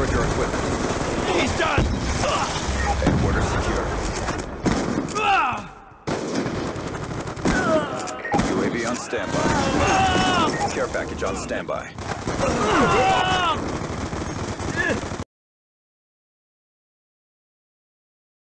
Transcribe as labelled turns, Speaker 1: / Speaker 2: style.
Speaker 1: destroyed your equipment.
Speaker 2: He's done!
Speaker 1: Headquarters secure. UAV on standby. Care package on standby.